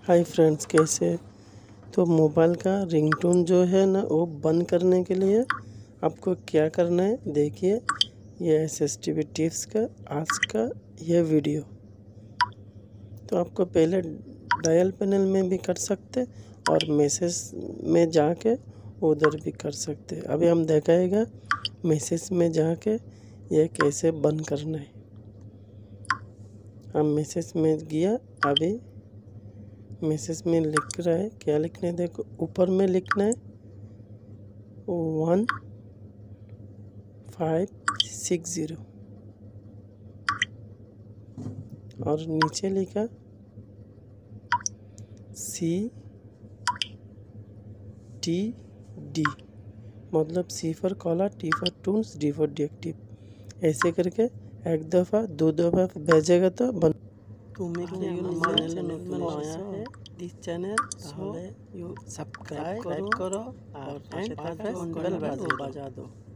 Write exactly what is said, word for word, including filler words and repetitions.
Hi friends, कैसे। तो mobile का रिंगटोन जो है ना वो बंद करने के लिए आपको क्या करना है, देखिए ये S S T V tips का आज का यह वीडियो। तो आपको पहले डायल पैनल में भी कर सकते और मैसेज में जाके उधर भी कर सकते। अभी हम दिखाएगा मैसेज में जाके ये कैसे बंद करना है। हम मैसेज में गया, अभी मैसेज में लिख रहा है, क्या लिखना है देखो, ऊपर में लिखना है वन फाइव सिक्स ज़ीरो और नीचे लिखा सी टी डी, मतलब C for caller, T for tunes, D for deactive. ऐसे करके एक दफ़ा दो दफ़ा भेजेगा तो बन। तुम्हें चैनल आया है दिस चैनल, ताहले यू सब्सक्राइब करो और बेल बजा दो।